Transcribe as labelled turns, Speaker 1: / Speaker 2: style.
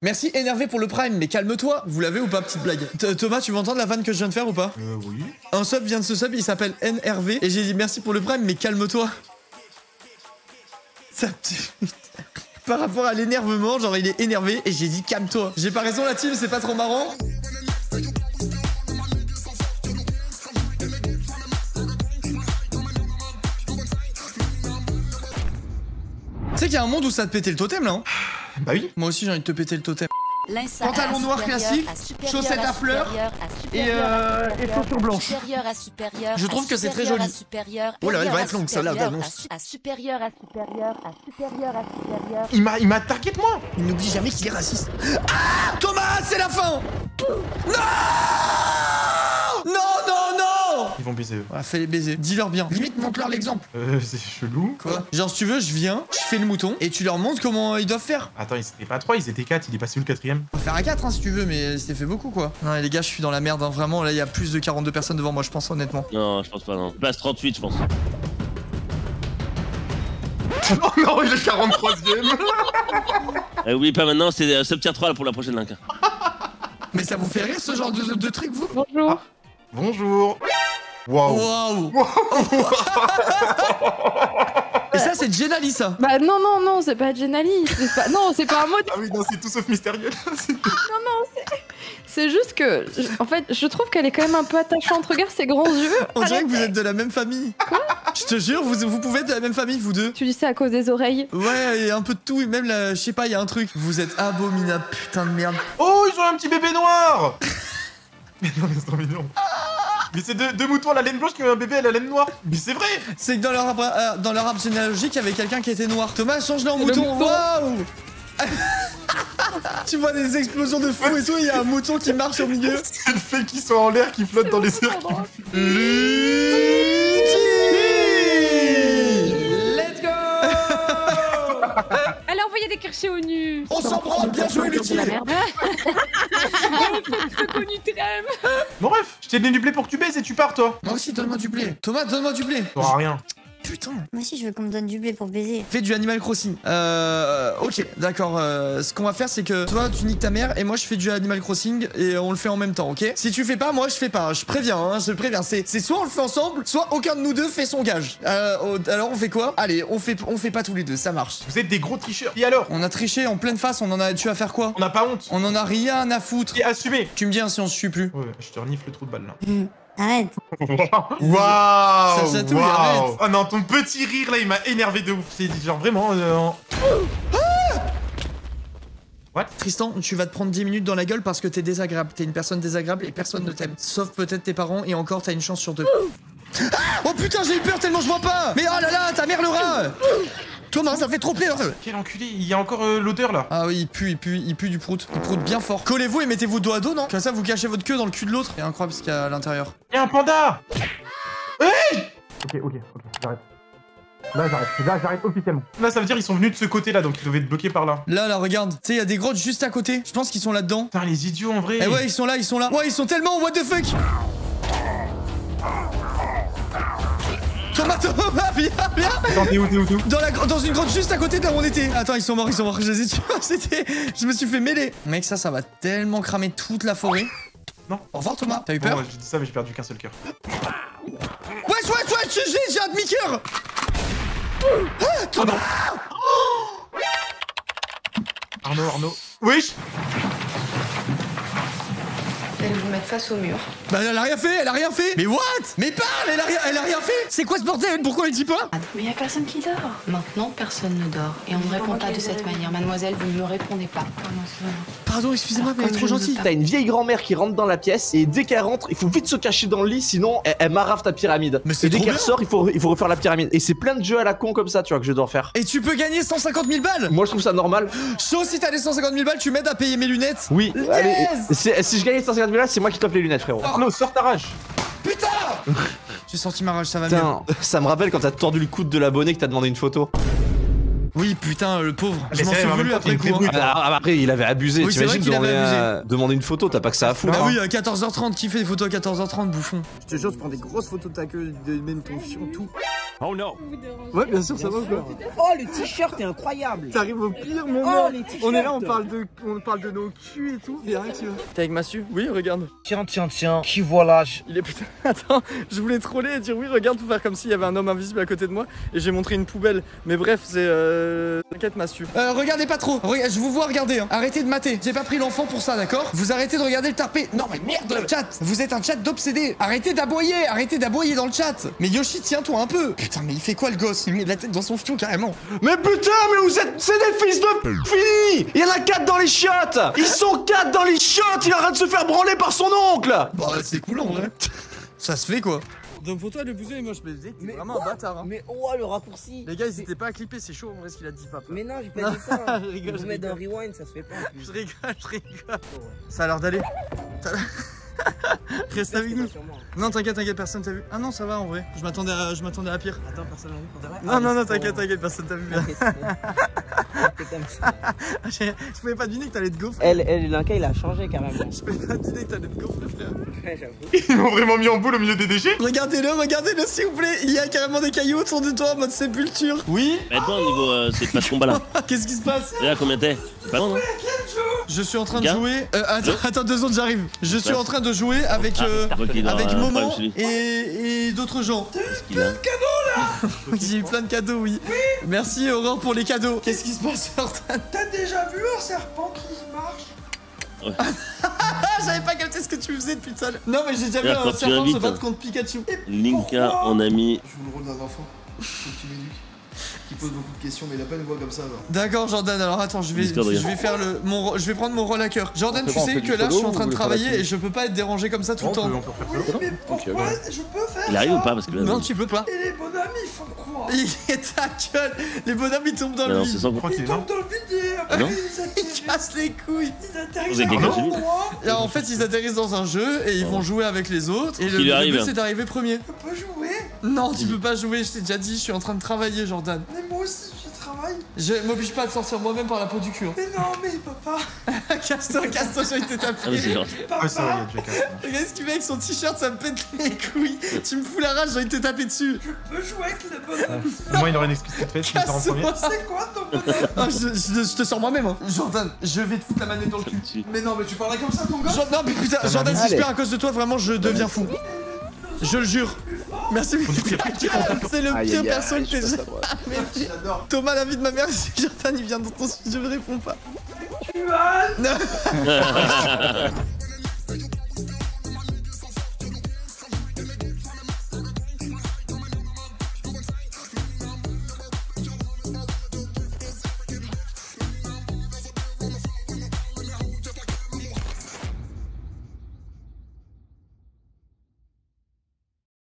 Speaker 1: Merci énervé pour le prime, mais calme-toi. Vous l'avez ou pas, petite blague? Thomas, tu veux entendre la vanne que je viens de faire ou pas?
Speaker 2: Oui.
Speaker 1: Un sub vient de ce sub, il s'appelle NRV. Et j'ai dit merci pour le prime, mais calme-toi. Ça... Par rapport à l'énervement, genre il est énervé et j'ai dit calme-toi. J'ai pas raison la team, c'est pas trop marrant. Tu sais qu'il y a un monde où ça te pétait le totem là hein?
Speaker 2: Bah oui.
Speaker 1: Moi aussi j'ai envie de te péter le totem. Pantalon noir classique, chaussettes à fleurs et chaussures blanches. Je trouve que c'est très joli. Oh là, elle va être longue celle-là d'annonce.
Speaker 2: Il m'a target moi.
Speaker 1: Il n'oublie jamais qu'il est raciste. Ah Thomas, c'est la fin. Non.
Speaker 2: Ils vont baiser eux.
Speaker 1: Ouais, fais-les baiser. Dis-leur bien. Limite, montre-leur l'exemple.
Speaker 2: C'est chelou.
Speaker 1: Quoi? Genre, si tu veux, je viens, je fais le mouton et tu leur montres comment ils doivent faire.
Speaker 2: Attends, ils étaient pas 3, ils étaient 4. Il est passé où le 4ème?
Speaker 1: On va faire à 4 hein, si tu veux, mais c'était fait beaucoup quoi. Non, les gars, je suis dans la merde. Hein. Vraiment, là, il y a plus de 42 personnes devant moi, je pense, honnêtement.
Speaker 3: Non, je pense pas, non. Place 38, je pense.
Speaker 2: Oh non, il est 43ème.
Speaker 3: Oui, pas maintenant, c'est sub tier 3 là, pour la prochaine link.
Speaker 1: Mais ça vous fait rire ce genre de truc, vous?
Speaker 4: Bonjour.
Speaker 2: Ah, bonjour. Waouh.
Speaker 1: Et ça, c'est Genali, ça.
Speaker 4: Bah non, c'est pas Genali. Non, c'est pas un mot.
Speaker 2: Ah oui, non, c'est tout sauf mystérieux.
Speaker 4: C'est juste que, en fait, je trouve qu'elle est quand même un peu attachante. Regarde ses grands yeux.
Speaker 1: On dirait que vous êtes de la même famille. Quoi? Je te jure, vous pouvez être de la même famille, vous deux.
Speaker 4: Tu dis ça à cause des oreilles?
Speaker 1: Ouais, il y a un peu de tout, et même là, je sais pas, il y a un truc. Vous êtes abominables, putain de merde.
Speaker 2: Oh, ils ont un petit bébé noir. Mais non, mais c'est trop mignon. Mais c'est deux moutons à la laine blanche qui ont un bébé à la laine noire. Mais c'est vrai.
Speaker 1: C'est que dans leur arbre généalogique, il y avait quelqu'un qui était noir. Thomas, change-le en mouton. Waouh. Tu vois des explosions de feu et tout, il y a un mouton qui marche au milieu.
Speaker 2: C'est le fait qu'ils soient en l'air, qui flottent dans les airs.
Speaker 1: Let's go.
Speaker 4: Elle a envoyé des crachets au nu.
Speaker 1: On s'en prend, bien joué Lutti.
Speaker 2: Bon bref, je t'ai donné du blé pour que tu baises et tu pars toi.
Speaker 1: Moi aussi, donne-moi du blé. Thomas, donne-moi du blé.
Speaker 2: T'auras rien.
Speaker 1: Putain.
Speaker 5: Moi aussi, je veux qu'on me donne du blé pour baiser.
Speaker 1: Fais du Animal Crossing. Ok, d'accord. Ce qu'on va faire, c'est que toi, tu niques ta mère et moi, je fais du Animal Crossing et on le fait en même temps, ok? Si tu fais pas, moi, je fais pas. Je préviens, hein, je préviens. C'est soit on le fait ensemble, soit aucun de nous deux fait son gage. Alors, on fait quoi? Allez, on fait pas tous les deux, ça marche.
Speaker 2: Vous êtes des gros tricheurs. Et alors?
Speaker 1: On a triché en pleine face, tu vas faire quoi?
Speaker 2: On n'a pas honte.
Speaker 1: On en a rien à foutre.
Speaker 2: Et assumé.
Speaker 1: Tu me dis hein, si on se suit plus.
Speaker 2: Ouais, je te renifle le trou de balle là.
Speaker 5: Arrête.
Speaker 2: Waouh.
Speaker 1: Ça chatouille, arrête.
Speaker 2: Oh non, ton petit rire là, il m'a énervé de ouf. C'est genre vraiment... What?
Speaker 1: Tristan, tu vas te prendre 10 minutes dans la gueule parce que t'es désagréable. T'es une personne désagréable et personne ne t'aime. Sauf peut-être tes parents et encore t'as une chance sur 2. Ah oh putain, j'ai eu peur tellement je vois pas. Mais oh là là, ta mère le rat. Thomas, ça fait trop peur.
Speaker 2: Quel enculé, il y a encore l'odeur là.
Speaker 1: Ah oui, il pue du prout. Il prout bien fort. Collez-vous et mettez-vous dos à dos, non? Comme ça, vous cachez votre queue dans le cul de l'autre. C'est incroyable ce qu'il y a à l'intérieur.
Speaker 2: Il y a un panda. Hey. Ok, j'arrête. Là, j'arrête officiellement. Là, ça veut dire qu'ils sont venus de ce côté-là, donc ils devaient être bloqués par là.
Speaker 1: Là, regarde. Tu sais, il y a des grottes juste à côté. Je pense qu'ils sont là-dedans.
Speaker 2: Putain, les idiots en vrai.
Speaker 1: Eh ouais, ils sont là. Ouais, ils sont tellement what the fuck. Thomas, viens.
Speaker 2: Attends, t'es où?
Speaker 1: Dans une grotte juste à côté de là où on était. Attends, ils sont morts. Je me suis fait mêler. Mec, ça va tellement cramer toute la forêt.
Speaker 2: Non.
Speaker 1: Au revoir, Thomas. T'as eu peur?
Speaker 2: Ouais, j'ai dit ça, mais j'ai perdu qu'un seul cœur.
Speaker 1: Wesh, j'ai un demi-cœur. Ah, Thomas.
Speaker 2: Arnaud. Wesh.
Speaker 6: Elle vous mettre face au mur.
Speaker 1: Bah elle a rien fait. Mais what? Mais parle, elle a rien fait. C'est quoi ce bordel? Pourquoi elle dit pas?
Speaker 6: Mais y a personne qui dort. Maintenant, personne ne dort. Et on ne répond pas de cette manière. Mademoiselle, vous ne me répondez pas.
Speaker 1: Pardon, excusez-moi, mais elle est trop gentille.
Speaker 7: T'as une vieille grand-mère qui rentre dans la pièce et dès qu'elle rentre, il faut vite se cacher dans le lit, sinon elle marave ta pyramide.
Speaker 1: Mais c'est
Speaker 7: et dès
Speaker 1: trop
Speaker 7: qu'elle
Speaker 1: bien.
Speaker 7: sort, il faut refaire la pyramide. Et c'est plein de jeux à la con comme ça, tu vois, que je dois faire.
Speaker 1: Et tu peux gagner 150 000 balles.
Speaker 7: Moi, je trouve ça normal.
Speaker 1: Chaud, si t'as les 150 000 balles, tu m'aides à payer mes lunettes.
Speaker 7: Oui,
Speaker 1: Yes.
Speaker 7: allez, si je gagne 150 000 là, c'est moi qui t'offre les lunettes, frérot.
Speaker 2: Arnaud, sors ta rage.
Speaker 1: Putain. J'ai senti ma rage, ça va mieux.
Speaker 7: Putain, ça me rappelle quand t'as tordu le coude de l'abonné que t'as demandé une photo.
Speaker 1: Oui, putain, le pauvre.
Speaker 2: Mais
Speaker 1: Je m'en
Speaker 2: c'est
Speaker 1: suis
Speaker 2: vrai, en
Speaker 1: voulu
Speaker 2: même temps,
Speaker 1: après
Speaker 2: t'es une
Speaker 1: coup.
Speaker 2: vraie brute.
Speaker 7: Après, il avait abusé.
Speaker 1: Oui, c'est vrai
Speaker 7: T'imagines
Speaker 1: qu'il avait
Speaker 7: demander une photo, t'as pas que ça à foutre.
Speaker 1: Bah
Speaker 7: hein.
Speaker 1: oui, à 14h30, qui fait des photos à 14h30, bouffon?
Speaker 8: Je te jure, je prends des grosses photos de ta queue, de même ton fion, tout. Oh non.
Speaker 9: Ouais, bien sûr, ça va quoi.
Speaker 10: Oh, le t-shirt est incroyable.
Speaker 9: T'arrives au pire moment.
Speaker 10: Oh, les t-shirts.
Speaker 9: On est là, on parle de nos culs et tout. Y'a rien qui va. T'es avec Massu? Oui, regarde.
Speaker 10: Tiens, qui voilà.
Speaker 9: Il est putain. Attends, je voulais troller et dire oui, regarde, pour faire comme s'il y avait un homme invisible à côté de moi. Et j'ai montré une poubelle. Mais bref, c'est. T'inquiète, Massu.
Speaker 1: Regardez pas trop. Je vous vois regarder. Hein. Arrêtez de mater. J'ai pas pris l'enfant pour ça, d'accord? Vous arrêtez de regarder le tarpé. Non, mais merde, le chat. Vous êtes un chat d'obsédés. Arrêtez d'aboyer. Arrêtez d'aboyer dans le chat. Mais Yoshi, tiens-toi un peu. Putain, mais il fait quoi le gosse? Il met la tête dans son fion carrément.
Speaker 7: Mais putain, mais vous êtes. C'est des fils de fini. Il y en a 4 dans les chiottes. Ils sont 4 dans les chiottes. Il arrête de se faire branler par son oncle.
Speaker 1: Bah, c'est cool en vrai. Ça se fait quoi?
Speaker 9: Donc pour toi, le bousin est moche, mais t'es vraiment un bâtard. Hein.
Speaker 10: Mais oh, le raccourci.
Speaker 9: Les gars, ils étaient pas à clipper, c'est chaud en vrai ce qu'il a dit, papa.
Speaker 10: Mais non, j'ai pas dit ça.
Speaker 9: Je rigole.
Speaker 10: Je mets dans rewind, ça se fait pas.
Speaker 9: Je rigole. Ça a l'air d'aller. Reste avec nous. Non, t'inquiète, personne t'a vu. Ah non, ça va en vrai. Je m'attendais à pire.
Speaker 10: Attends, personne n'a vu pour de vrai.
Speaker 9: Non, t'inquiète, personne t'a vu bien. Je pouvais pas deviner que t'allais te gaufrer.
Speaker 10: Linka, il a changé carrément.
Speaker 9: Je pouvais pas deviner que t'allais te gaufrer, frère.
Speaker 10: Ouais, j'avoue.
Speaker 2: Ils m'ont vraiment mis en boule au milieu des déchets.
Speaker 1: Regardez-le s'il vous plaît. Il y a carrément des cailloux autour de toi en mode sépulture. Oui.
Speaker 3: Mais toi, au niveau. C'est pas ce combat là.
Speaker 1: Qu'est-ce qui se passe?
Speaker 3: Là, combien t'es? C'est pas long, non?
Speaker 1: Je suis en train de jouer. Attends 2 secondes, j'arrive. Je suis en train de jouer avec Momo et d'autres gens.
Speaker 3: Qu'est-ce qu'il a?
Speaker 1: J'ai eu plein de cadeaux, oui. Merci Aurore pour les cadeaux. Qu'est-ce qui se passe, Jordan?
Speaker 11: T'as déjà vu un serpent qui marche?
Speaker 1: J'avais pas capté ce que tu faisais depuis tout à l'heure. Non, mais j'ai déjà vu un
Speaker 3: tu
Speaker 1: serpent se
Speaker 3: invites,
Speaker 1: battre contre Pikachu.
Speaker 3: Linka en ami.
Speaker 11: Je joue le rôle d'un enfant. Faut que tu m'éduques. Qui pose beaucoup de questions, mais il a pas une voix comme ça. Alors.
Speaker 1: D'accord, Jordan. Alors attends, je vais prendre mon rôle à cœur. Jordan, tu sais que là, je suis en train de travailler et je peux pas être dérangé comme ça tout le temps.
Speaker 11: Oui, mais pourquoi je peux faire
Speaker 3: Il arrive ou pas? Parce que là.
Speaker 1: Non, tu peux pas.
Speaker 11: Et les bonhommes, ils font quoi?
Speaker 1: Ta gueule. Les bonhommes, ils tombent dans le vide.
Speaker 11: Ils tombent dans le vide et après
Speaker 1: ils cassent les couilles.
Speaker 11: Ils atterrissent à un endroit.
Speaker 1: Et en fait, ils atterrissent dans un jeu et ils vont jouer avec les autres. Et le but, c'est d'arriver premier.
Speaker 11: Je peux jouer?
Speaker 1: Non, tu peux pas jouer, je t'ai déjà dit, je suis en train de travailler, Jordan.
Speaker 11: Mais moi aussi, je travaille.
Speaker 1: Je m'oblige pas à te sortir moi-même par la peau du cul. Hein.
Speaker 11: Mais non, mais papa.
Speaker 1: Casse-toi, j'ai été tapé.
Speaker 3: Ah, mais c'est gentil.
Speaker 2: Ouais, ça va, il y a Jacka.
Speaker 1: Regarde ce qu'il fait avec son t-shirt, ça me pète les couilles. Tu me fous la rage, j'ai été tapé dessus.
Speaker 11: Je peux jouer avec les bonhommes.
Speaker 2: Moi, il aurait une explicite face, je me sors en premier.
Speaker 11: C'est quoi ton bonhomme?
Speaker 1: Ah, je te sors moi-même. Hein. Jordan, je vais te foutre la manette dans le cul.
Speaker 11: Mais non, mais tu parlais comme ça, ton gars?
Speaker 1: Non, mais putain, Jordan, si je perds à cause de toi, vraiment, je deviens fou. Je le jure. Merci. C'est le pire perso que j'ai jamais fait. Thomas, la vie de ma mère, si Jordan il vient dans ton studio, je réponds pas.
Speaker 11: Tu vas.